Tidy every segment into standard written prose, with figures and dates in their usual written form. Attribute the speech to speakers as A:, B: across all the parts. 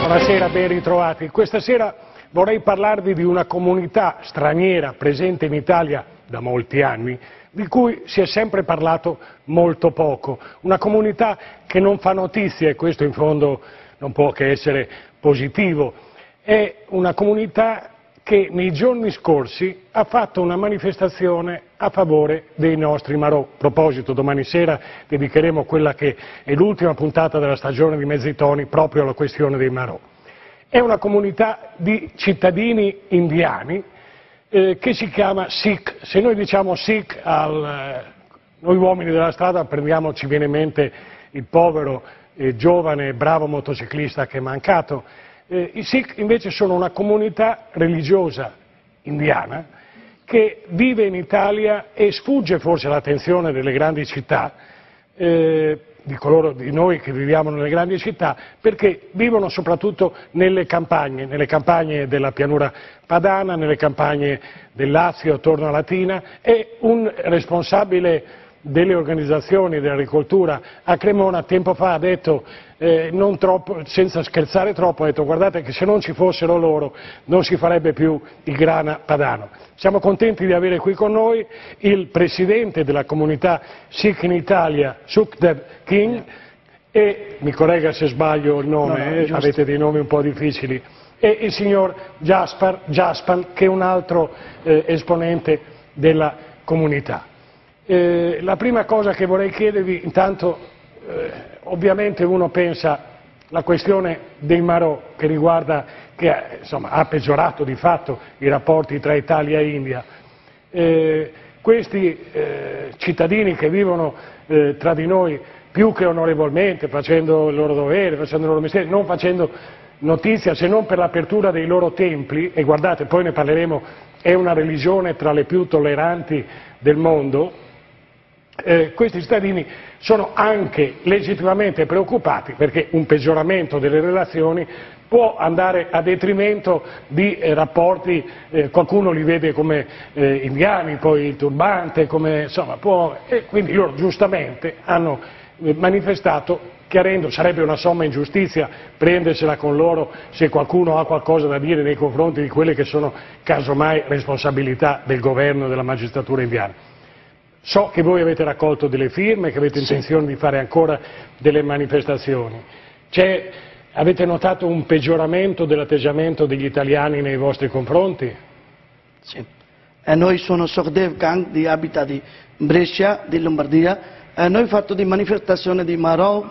A: Buonasera, ben ritrovati. Questa sera vorrei parlarvi di una comunità straniera presente in Italia da molti anni, di cui si è sempre parlato molto poco. Una comunità che non fa notizie, e questo in fondo non può che essere positivo. È una comunità che nei giorni scorsi ha fatto una manifestazione a favore dei nostri marò. A proposito, domani sera dedicheremo quella che è l'ultima puntata della stagione di Mezzitoni proprio alla questione dei marò. È una comunità di cittadini indiani che si chiama Sikh. Se noi diciamo Sikh, noi uomini della strada ci viene in mente il povero, giovane, bravo motociclista che è mancato. I Sikh invece sono una comunità religiosa indiana che vive in Italia e sfugge forse all'attenzione delle grandi città, di noi che viviamo nelle grandi città, perché vivono soprattutto nelle campagne della pianura padana, nelle campagne del Lazio, attorno a Latina, e un responsabile delle organizzazioni dell'agricoltura a Cremona tempo fa ha detto, non troppo, senza scherzare troppo, ha detto: guardate che se non ci fossero loro non si farebbe più il grana padano. Siamo contenti di avere qui con noi il presidente della comunità Sikh in Italia, Sukhdev King, e mi corregga se sbaglio il nome, avete dei nomi un po' difficili, e il signor Jaspan, che è un altro esponente della comunità. La prima cosa che vorrei chiedervi, intanto, ovviamente uno pensa alla questione dei marò che riguarda, insomma, ha peggiorato di fatto i rapporti tra Italia e India. Questi cittadini che vivono tra di noi più che onorevolmente, facendo il loro dovere, facendo il loro mestiere, non facendo notizia se non per l'apertura dei loro templi, e guardate, poi ne parleremo, è una religione tra le più tolleranti del mondo. Questi cittadini sono anche legittimamente preoccupati perché un peggioramento delle relazioni può andare a detrimento di rapporti, qualcuno li vede come indiani, poi il turbante, e quindi loro giustamente hanno manifestato chiarendo, sarebbe una somma ingiustizia prendersela con loro se qualcuno ha qualcosa da dire nei confronti di quelle che sono casomai responsabilità del governo e della magistratura indiana. So che voi avete raccolto delle firme, che avete intenzione di fare ancora delle manifestazioni. Avete notato un peggioramento dell'atteggiamento degli italiani nei vostri confronti?
B: Sì. Noi sono Sukhdev King, di abita di Brescia, di Lombardia. Noi abbiamo fatto di manifestazione di Marò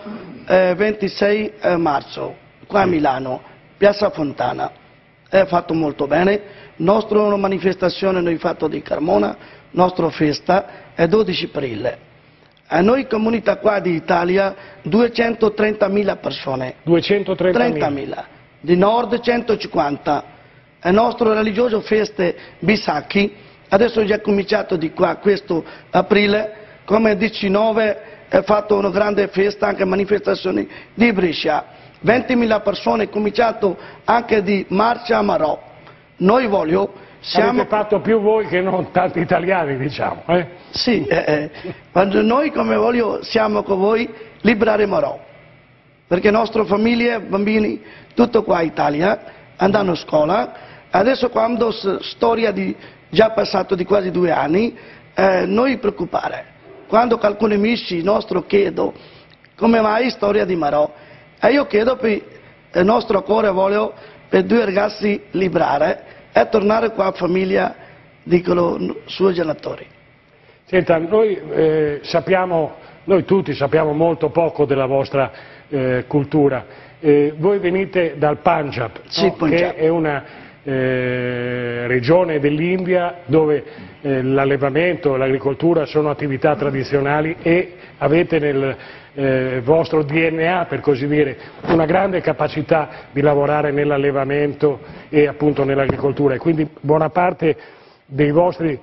B: 26 marzo, qua a Milano, Piazza Fontana. È fatto molto bene. Nostra manifestazione noi fatto di Carmona, nostra festa è 12 aprile. A noi comunità qua di Italia 230.000 persone. 230.000. Di nord 150. La nostra religiosa festa Bisacchi, adesso è già cominciato di qua, questo aprile, come 19 è fatto una grande festa, anche manifestazioni di Brescia. 20.000 persone, cominciato anche di marcia a Marò. Noi
A: avete fatto più voi che non tanti italiani, diciamo.
B: Sì, quando noi come siamo con voi, liberare Marò, perché nostre famiglie, bambini, tutto qua in Italia, andranno a scuola. Adesso quando storia già passato di quasi 2 anni, noi preoccupare. Quando qualcuno amici nostro chiedo come mai storia di Marò, e io chiedo per il nostro cuore voglio per 2 ragazzi liberare e tornare qua a famiglia di suoi genitori.
A: Senta, noi tutti sappiamo molto poco della vostra cultura. Voi venite dal Punjab,
B: sì,
A: no? Che è una regione dell'India dove l'allevamento e l'agricoltura sono attività tradizionali e avete nel vostro DNA, per così dire, una grande capacità di lavorare nell'allevamento e appunto nell'agricoltura, e quindi buona parte dei vostri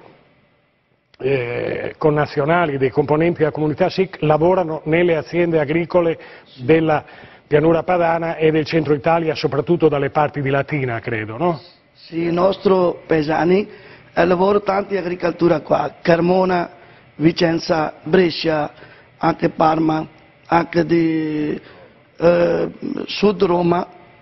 A: connazionali, dei componenti della comunità Sikh, lavorano nelle aziende agricole della pianura padana e del centro Italia, soprattutto dalle parti di Latina, credo, no?
B: Sì, i nostri paesani lavorano tanti agricoltura qua, Carmona, Vicenza, Brescia, anche Parma, anche di Sud Roma,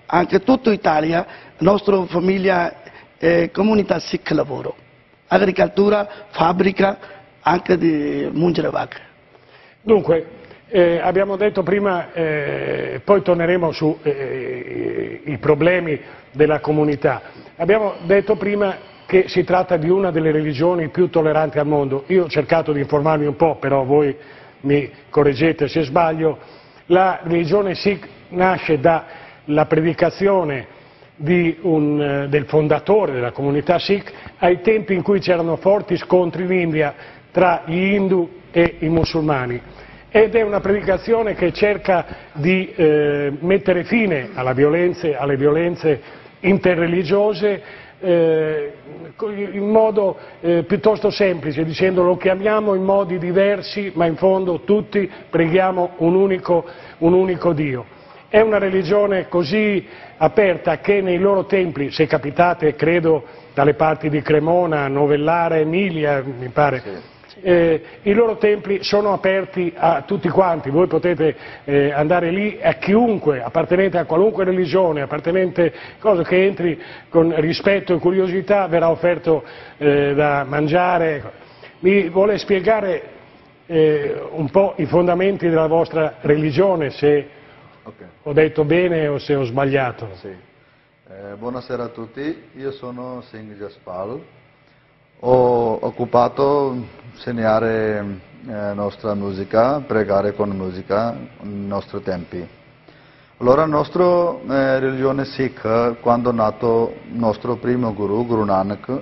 B: anche tutta Italia, la nostra famiglia, comunità Sikh lavoro, agricoltura, fabbrica, anche di mungere vacche.
A: Dunque, abbiamo detto prima, poi torneremo su i problemi della comunità, abbiamo detto prima che si tratta di una delle religioni più tolleranti al mondo. Io ho cercato di informarmi un po', però voi mi correggete se sbaglio. La religione Sikh nasce dalla predicazione del fondatore della comunità Sikh ai tempi in cui c'erano forti scontri in India tra gli Hindu e i musulmani, ed è una predicazione che cerca di mettere fine alle violenze interreligiose in modo piuttosto semplice, dicendo lo chiamiamo in modi diversi, ma in fondo tutti preghiamo un unico Dio. È una religione così aperta che nei loro templi, se capitate credo dalle parti di Cremona, Novellare, Emilia, mi pare, sì. I loro templi sono aperti a tutti quanti, voi potete andare lì, a chiunque, appartenente a qualunque religione, appartenente cosa che entri con rispetto e curiosità, verrà offerto da mangiare. Mi vuole spiegare un po' i fondamenti della vostra religione, se ho detto bene o se ho sbagliato?
C: Sì. Buonasera a tutti, io sono Singh Jaspal. Ho occupato insegnare nostra musica, pregare con musica nei nostri tempi. Allora, la nostra religione Sikh, quando è nato il nostro primo guru, Guru Nanak,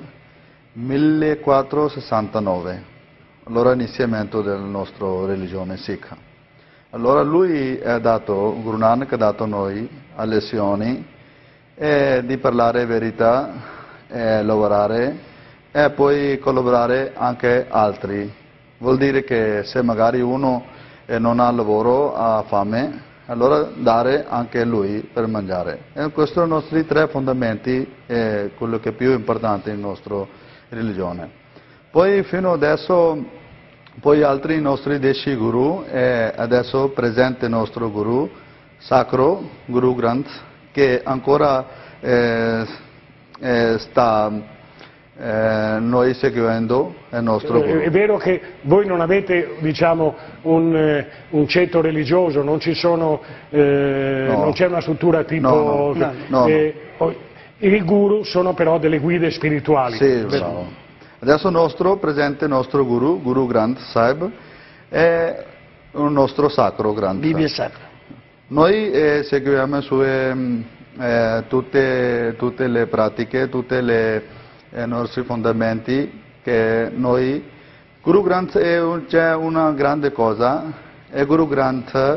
C: 1469, allora iniziamento della nostra religione Sikh. Allora Guru Nanak ha dato a noi a lezioni di parlare verità, lavorare e poi collaborare anche altri. Vuol dire che se magari uno non ha lavoro, ha fame, allora dare anche a lui per mangiare. E questi sono i nostri tre fondamenti, quello che è più importante in nostra religione. Poi fino adesso, poi altri nostri 10 guru, e adesso presente il nostro guru sacro, Guru Granth, che ancora sta noi seguendo il nostro guru.
A: È vero che voi non avete, diciamo, un ceto religioso, non ci sono,
C: no.
A: Non c'è una struttura tipo...
C: No.
A: I guru sono però delle guide spirituali.
C: Sì, bravo. Adesso presente il nostro guru, Guru Granth Sahib, è un nostro sacro Granth.
B: Bibbia sacra.
C: Noi seguiamo tutte le pratiche, tutte le i nostri fondamenti, che noi Guru Granth c'è una grande cosa, e Guru Granth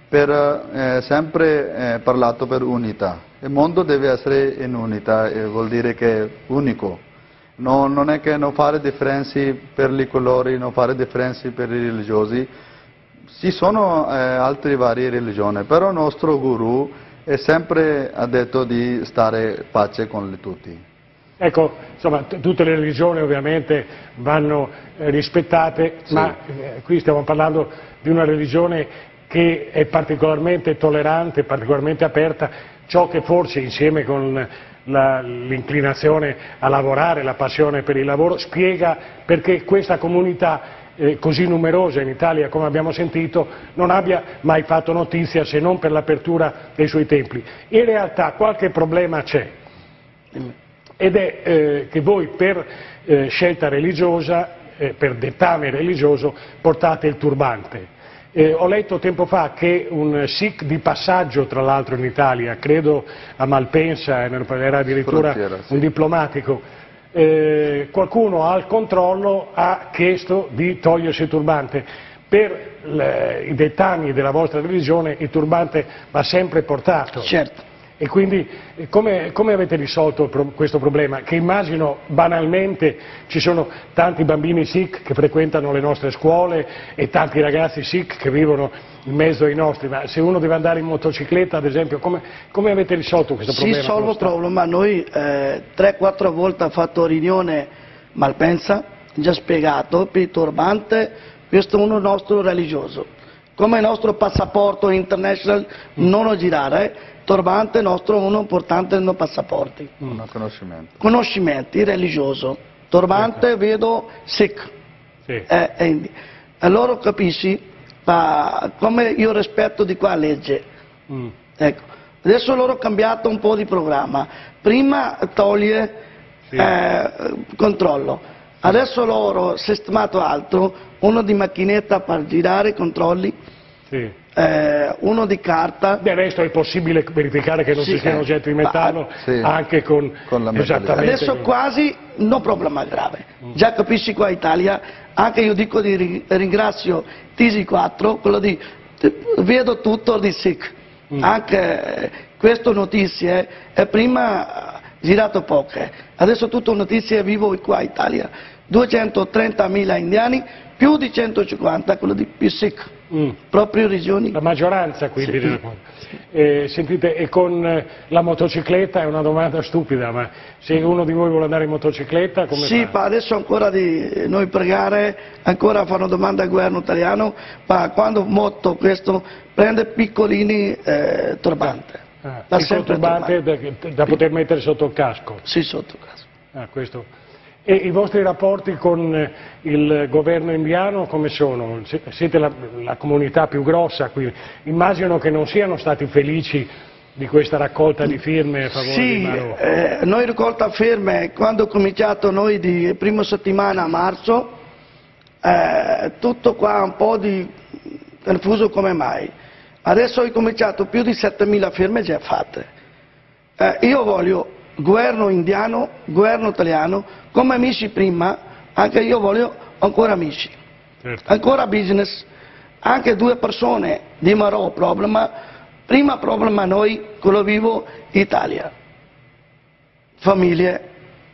C: sempre parlato per unità. Il mondo deve essere in unità, vuol dire che è unico. Non è che non fare differenze per i colori, non fare differenze per i religiosi. Ci sono altre varie religioni, però il nostro Guru sempre ha detto di stare in pace con tutti.
A: Ecco, insomma, tutte le religioni ovviamente vanno rispettate, sì. Ma qui stiamo parlando di una religione che è particolarmente tollerante, particolarmente aperta, ciò che forse insieme con l'inclinazione a lavorare, la passione per il lavoro, spiega perché questa comunità così numerosa in Italia, come abbiamo sentito, non abbia mai fatto notizia se non per l'apertura dei suoi templi. In realtà qualche problema c'è. Ed è che voi per scelta religiosa, per dettame religioso, portate il turbante. Ho letto tempo fa che un Sikh di passaggio, tra l'altro in Italia, credo a Malpensa, era addirittura un diplomatico, qualcuno al controllo ha chiesto di togliersi il turbante. Per i dettami della vostra religione il turbante va sempre portato.
B: Certo.
A: E quindi come avete risolto questo problema? Che immagino banalmente ci sono tanti bambini Sikh che frequentano le nostre scuole e tanti ragazzi Sikh che vivono in mezzo ai nostri, ma se uno deve andare in motocicletta ad esempio, come avete risolto questo problema?
B: Si risolve il problema, noi 3-4 volte abbiamo fatto riunione Malpensa, già spiegato per il turbante, questo è uno nostro religioso. come il nostro passaporto internazionale non lo girare, turbante è nostro uno importante nei passaporti. Conoscimenti religioso. Turbante vedo Sikh.
A: Sì.
B: Allora capisci come io rispetto di qua legge. Ecco. Adesso loro hanno cambiato un po' di programma. Prima toglie controllo. Adesso loro sistemato altro, uno di macchinetta per girare i controlli.
A: Sì.
B: Uno di carta.
A: Del resto è possibile verificare che non ci siano oggetti di metallo anche con
C: la
A: esattamente.
B: Adesso quasi no problema grave. Già capisci qua in Italia, anche io dico ringrazio TG4, quello di vedo tutto di Sikh. Anche queste notizie prima girato poche, adesso tutte notizie vivo qua in Italia. 230.000 indiani, più di 150 quello di Sikh. Proprio regioni.
A: La maggioranza quindi. Sentite, e con la motocicletta è una domanda stupida, ma se uno di voi vuole andare in motocicletta come fa?
B: Adesso ancora di noi pregare, ancora fanno domanda al governo italiano, ma quando moto questo prende piccolini turbante.
A: Piccolo turbante da poter mettere sotto il casco?
B: Sì, sotto il casco.
A: Questo. E i vostri rapporti con il governo indiano come sono? Siete la comunità più grossa qui, immagino che non siano stati felici di questa raccolta di firme a favore di Marò.
B: Noi raccolta firme, quando ho cominciato noi di prima settimana a marzo, tutto qua un po' di confuso come mai. Adesso ho cominciato più di 7.000 firme già fatte. Io voglio governo indiano, governo italiano, come amici prima, anche io voglio ancora amici, ancora business, anche due persone di Marò problema, prima problema noi, quello vivo in Italia, famiglie,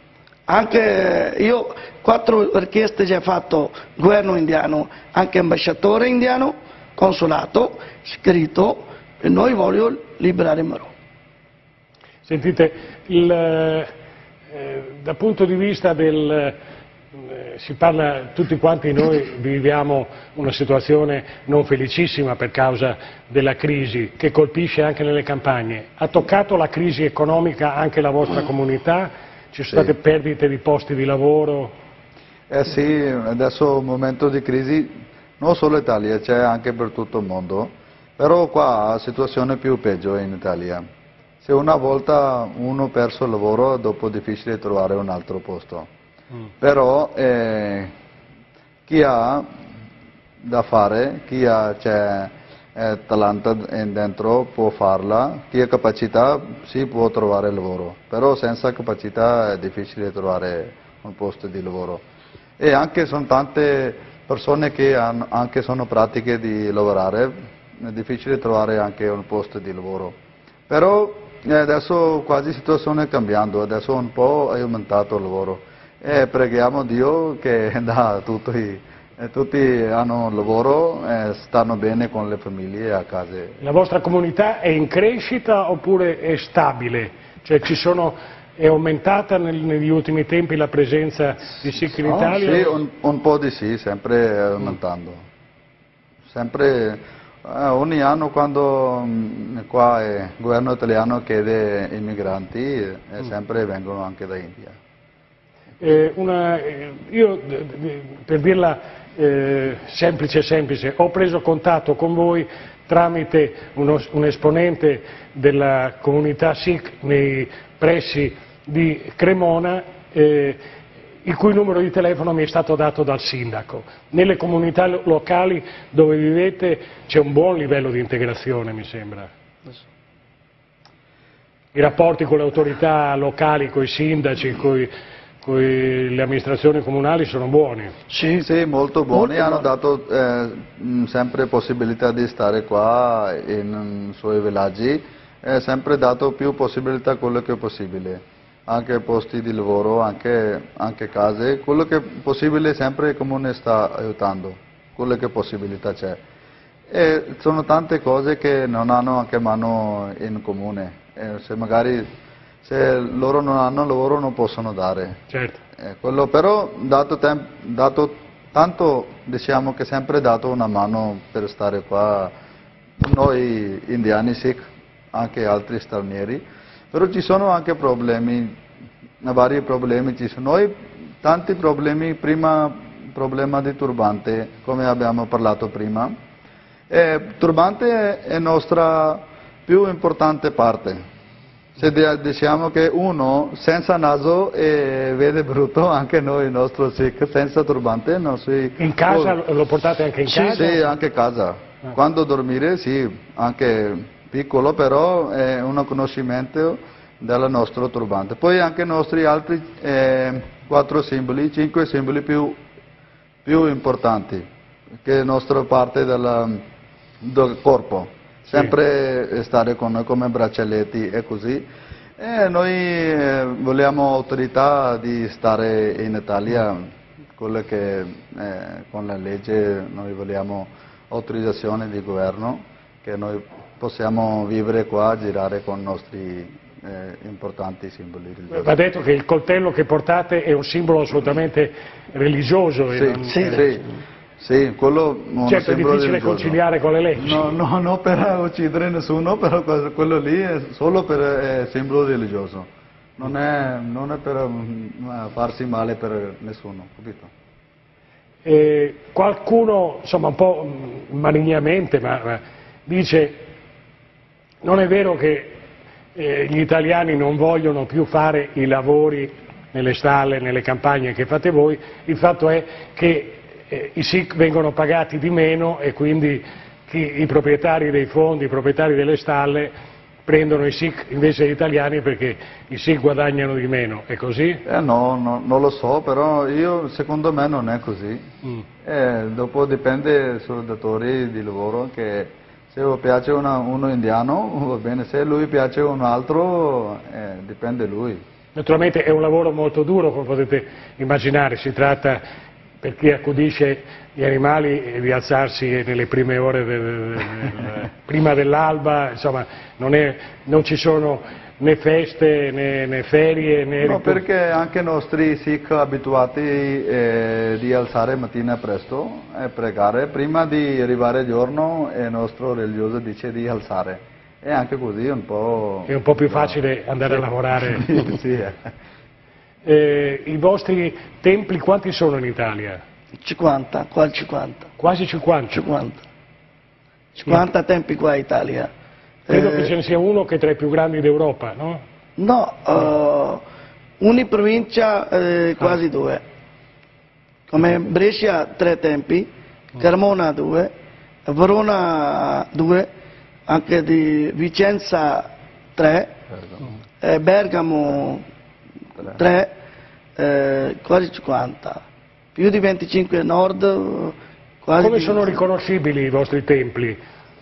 B: anche io 4 richieste già fatto governo indiano, anche ambasciatore indiano, consolato, scritto, e noi voglio liberare Marò.
A: Sentite, dal punto di vista si parla, tutti quanti noi viviamo una situazione non felicissima per causa della crisi che colpisce anche nelle campagne. Ha toccato la crisi economica anche la vostra comunità? Ci sono state perdite di posti di lavoro?
C: Sì, adesso è un momento di crisi, non solo in Italia, c'è anche per tutto il mondo, però qua la situazione è più peggio in Italia. Se una volta uno ha perso il lavoro, dopo è difficile trovare un altro posto. Però chi ha da fare, chi ha talento dentro può farla, chi ha capacità si può trovare lavoro, però senza capacità è difficile trovare un posto di lavoro. E anche sono tante persone che anche sono pratiche di lavorare, è difficile trovare anche un posto di lavoro. Però adesso quasi la situazione è cambiando, adesso un po' è aumentato il lavoro e preghiamo Dio che tutti hanno lavoro e stanno bene con le famiglie a casa.
A: La vostra comunità è in crescita oppure è stabile? Cioè è aumentata negli ultimi tempi la presenza di Sikh in Italia?
C: Sì, un po' di sì, sempre aumentando. Sempre. Ogni anno quando qua il governo italiano chiede immigranti, sempre vengono anche da India.
A: Io, per dirla semplice, ho preso contatto con voi tramite un esponente della comunità Sikh nei pressi di Cremona, il cui numero di telefono mi è stato dato dal sindaco. Nelle comunità locali dove vivete c'è un buon livello di integrazione, mi sembra. I rapporti con le autorità locali, con i sindaci, con le amministrazioni comunali sono buoni?
C: Sì, molto buoni. Hanno dato sempre possibilità di stare qua nei suoi villaggi, sempre dato più possibilità a quello che è possibile. Anche posti di lavoro, anche case, quello che è possibile sempre il comune sta aiutando, quello che possibilità c'è. E sono tante cose che non hanno anche mano in comune, se loro non hanno lavoro non possono dare.
A: Certo.
C: Però dato tanto diciamo che sempre dato una mano per stare qua, noi indiani Sikh, anche altri stranieri, però ci sono anche problemi, vari problemi ci sono. Noi tanti problemi, prima problema di turbante, come abbiamo parlato prima. Turbante è nostra più importante parte. Se diciamo che uno senza naso vede brutto, anche noi, il nostro Sikh, senza turbante non si...
A: In casa lo portate anche in casa?
C: Sì, anche a casa. Quando dormire sì, anche piccolo, però è un conoscimento del nostro turbante. Poi anche i nostri altri 4 simboli, 5 simboli più importanti, che è la nostra parte del corpo. Sempre stare con noi come braccialetti e così. E noi vogliamo autorità di stare in Italia, quello che con la legge noi vogliamo autorizzazione di governo, che noi possiamo vivere qua, girare con i nostri importanti simboli religiosi.
A: Va detto che il coltello che portate è un simbolo assolutamente religioso.
C: Sì, quello è un
A: certo, è
C: simbolo
A: difficile
C: religioso.
A: Conciliare con le leggi.
C: No, per uccidere nessuno, però quello lì è solo per simbolo religioso. Non è per farsi male per nessuno, capito?
A: Qualcuno, insomma un po' malignamente, ma dice non è vero che gli italiani non vogliono più fare i lavori nelle stalle, nelle campagne che fate voi, il fatto è che i Sikh vengono pagati di meno e quindi i proprietari dei fondi, i proprietari delle stalle prendono i Sikh invece degli italiani perché i Sikh guadagnano di meno, è così?
C: No, non lo so, però secondo me non è così. Dopo dipende sui datori di lavoro, che se piace uno indiano va bene, se lui piace un altro dipende lui.
A: Naturalmente è un lavoro molto duro, come potete immaginare, si tratta per chi accudisce gli animali di alzarsi nelle prime ore prima dell'alba, insomma non ci sono né feste né ferie né...
C: No, perché anche i nostri Sikh abituati di alzare mattina presto e pregare, prima di arrivare il giorno il nostro religioso dice di alzare, e anche così un po'...
A: È un po' più facile andare a lavorare.
C: Sì.
A: I vostri templi quanti sono in Italia?
B: 50, quasi 50.
A: Quasi 50?
B: 50 templi qua in Italia.
A: Credo che ce ne sia uno che è tra i più grandi d'Europa, no?
B: No, ogni provincia quasi 2. Come Brescia 3 templi, Cremona 2, Verona 2, anche di Vicenza 3, Bergamo 3, quasi 50, più di 25 nord, quasi...
A: Come sono riconoscibili i vostri templi?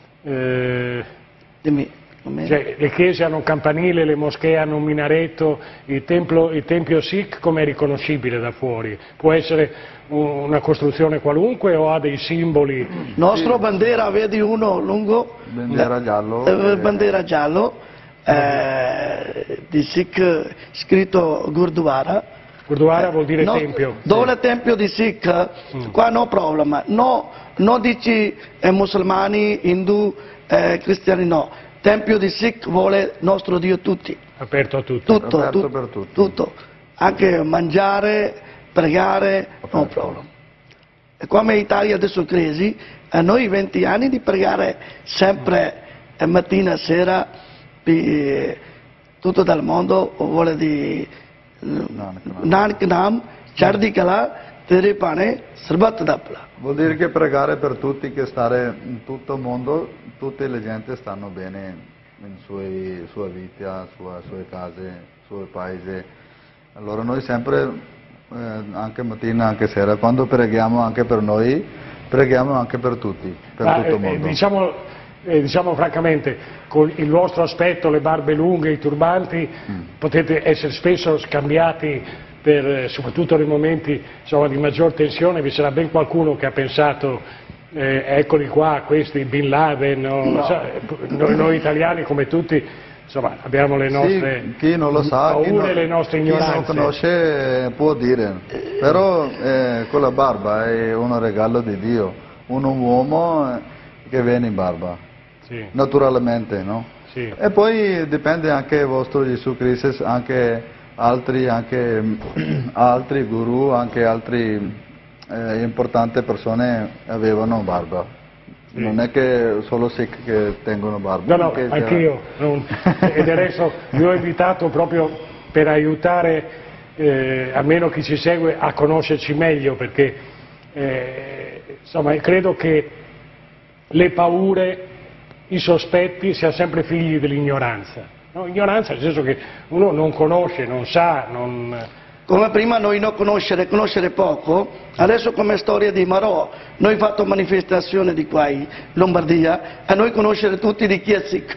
B: Dimmi,
A: cioè, le chiese hanno un campanile, le moschee hanno un minareto, il tempio Sikh com'è riconoscibile da fuori? Può essere una costruzione qualunque o ha dei simboli?
B: Nostra bandiera, vedi uno lungo?
C: Bandiera giallo.
B: Bandiera giallo. Di Sikh scritto Gurdwara.
A: Gurdwara vuol dire tempio.
B: Dove il tempio di Sikh, qua no problema, non dici musulmani, hindu, cristiani, no. Tempio di Sikh vuole nostro Dio tutti.
A: Aperto a tutti.
C: Aperto per tutti.
B: Tutto. Anche mangiare, pregare, no problema. E come in Italia adesso crisi, a noi 20 anni di pregare sempre mattina e sera. Tutto dal mondo vuole di Nanak Nam, Chardi Kala, Tere Pane, Sarbat Dapla.
C: Vuol dire che pregare per tutti, che stare in tutto il mondo, tutte le gente stanno bene in sua vita, sue case, suoi paesi. Allora noi sempre, anche mattina, anche sera, quando preghiamo anche per noi, preghiamo anche per tutti, per tutto il mondo.
A: Diciamo francamente, con il vostro aspetto, le barbe lunghe, i turbanti, potete essere spesso scambiati soprattutto nei momenti di maggior tensione. Vi sarà ben qualcuno che ha pensato eccoli qua, questi Bin Laden, noi italiani come tutti insomma abbiamo le nostre
C: sì, chi non lo sa,
A: paure, le nostre ignoranze.
C: Chi non conosce può dire, però con la barba è un regalo di Dio, un uomo che viene in barba,
A: sì.
C: Naturalmente, no?
A: Sì.
C: E poi dipende anche il vostro Gesù Cristo, anche altri guru, anche altri importanti persone avevano barba. Sì. Non è che solo Sikh che tengono barba.
A: No, anch'io. Ed adesso vi ho invitato proprio per aiutare almeno chi ci segue a conoscerci meglio, perché insomma credo che le paure, i sospetti siano sempre figli dell'ignoranza. No? Ignoranza nel senso che uno non conosce, non sa, non...
B: Come prima noi non conoscere poco, adesso come storia di Marò, noi abbiamo fatto manifestazione di qua in Lombardia e noi conoscere tutti di chi è Sikh.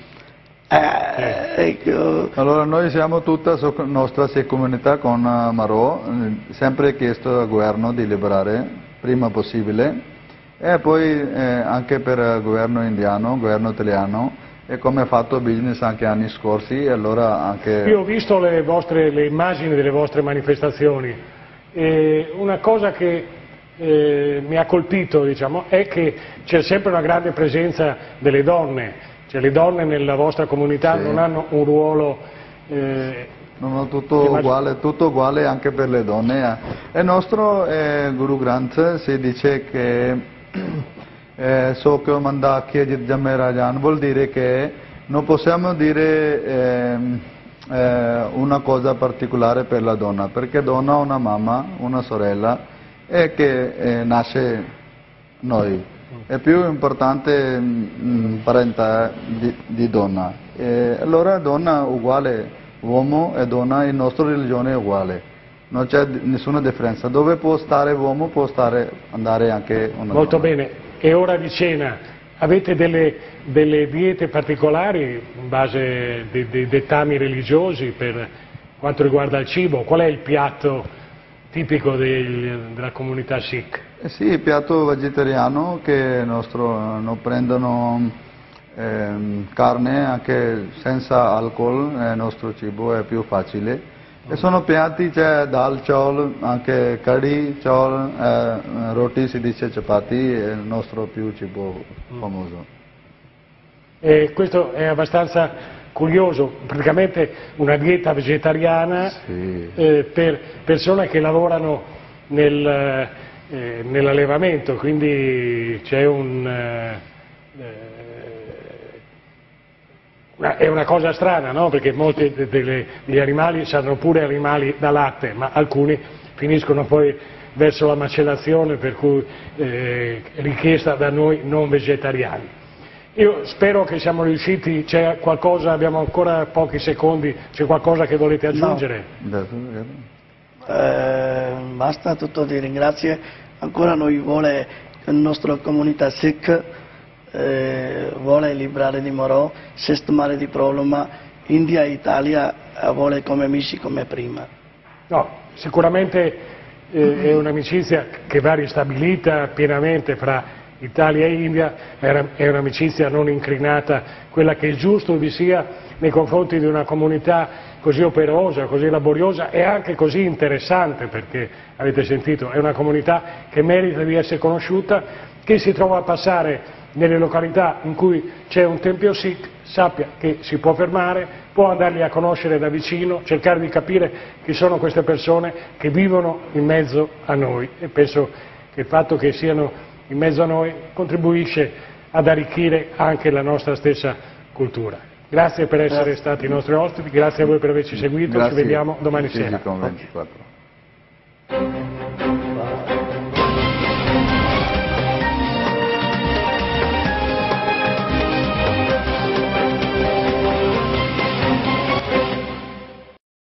C: Allora noi siamo tutta la nostra comunità con Marò, sempre chiesto al governo di liberare prima possibile, e poi anche per il governo indiano, il governo italiano, e come ha fatto business anche anni scorsi, e allora anche...
A: Io ho visto le immagini delle vostre manifestazioni e una cosa che mi ha colpito, diciamo, è che c'è sempre una grande presenza delle donne, cioè le donne nella vostra comunità sì. Non hanno un ruolo...
C: No, tutto uguale anche per le donne. E il nostro Guru Granth si dice che so che manda chiedere Rajan vuol dire che non possiamo dire una cosa particolare per la donna, perché donna ha una mamma, una sorella e che nasce noi, è più importante parentela di donna, allora donna uguale, uomo e donna in nostra religione è uguale. Non c'è nessuna differenza, dove può stare l'uomo può andare anche una
A: Molto
C: donna.
A: Bene, è ora di cena, avete delle diete particolari in base dei dettami religiosi per quanto riguarda il cibo? Qual è il piatto tipico della comunità Sikh?
C: Sì, il piatto vegetariano che non prendono carne anche senza alcol, il nostro cibo è più facile. E sono piatti, c'è dal, ciol, anche curry, ciol, roti si dice chapati, è il nostro più cibo famoso.
A: Questo è abbastanza curioso, praticamente una dieta vegetariana sì. Per persone che lavorano nell'allevamento, quindi c'è è una cosa strana, no? Perché molti degli animali saranno pure animali da latte, ma alcuni finiscono poi verso la macellazione, per cui richiesta da noi non vegetariani. Io spero che siamo riusciti, c'è qualcosa, abbiamo ancora pochi secondi, c'è qualcosa che volete aggiungere?
C: No.
B: Basta, tutto di ringrazio. Ancora noi vuole la nostra comunità Sikh vuole liberare di Marò, sistemare di problema, India e Italia vuole come amici come prima.
A: No, sicuramente è un'amicizia che va ristabilita pienamente fra Italia e India, è un'amicizia non incrinata, quella che è giusto vi sia nei confronti di una comunità così operosa, così laboriosa e anche così interessante, perché avete sentito, è una comunità che merita di essere conosciuta, che si trova a passare nelle località in cui c'è un tempio Sikh, sappia che si può fermare, può andarli a conoscere da vicino, cercare di capire chi sono queste persone che vivono in mezzo a noi, e penso che il fatto che siano in mezzo a noi contribuisce ad arricchire anche la nostra stessa cultura. Grazie per essere stati i nostri ospiti, grazie a voi per averci seguito, ci vediamo domani sera.